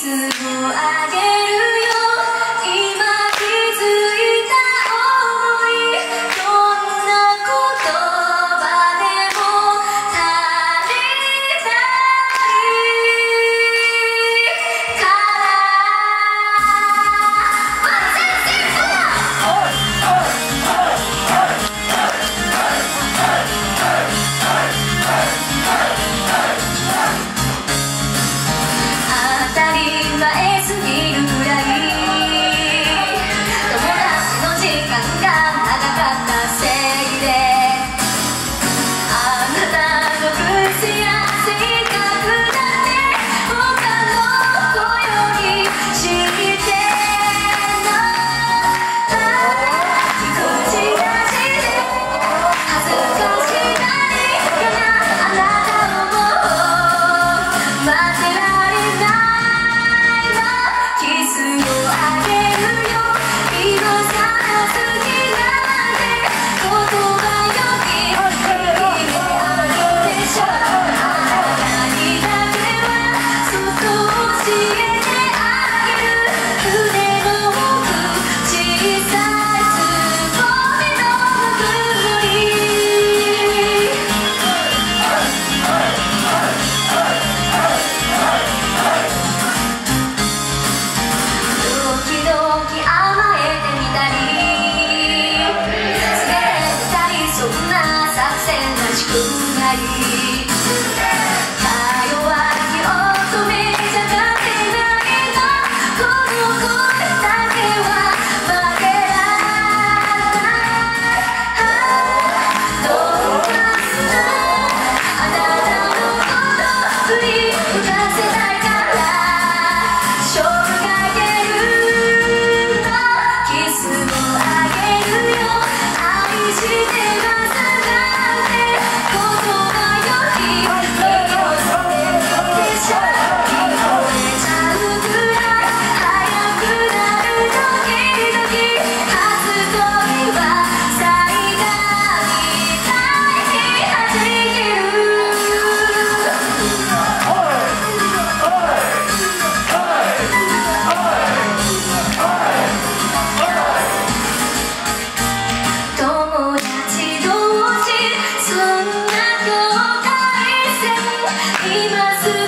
スをあげるよ。今気づいた想い、どんな言葉でも足りないから当たり前すぎるくらい友達の時間が長かったせいで、あなたの癖や性格だって他の子より知ってないぎこちなしで恥ずかしがり屋なあなたをもう待ってられないわ。キスをあげるよ。今さら好きなんて言葉よりいいねあるでしょ。あなたにだけはそっと教えてあげる。腕の奥小さいつぼみのぬくもり、時々甘えてみたりすねてたり、そんな作戦らしくないか弱き乙女じゃ勝てないの。この声だけは負けられない。どうかあなたのこと振り向かせたいから勝負かけるの。キスをあげるよ。愛してますなんて言葉よりいいよでしょ。聞こえちゃうくらい早くなる時々、初恋は最大に弾ける。友達同士そんな境界線今すぐ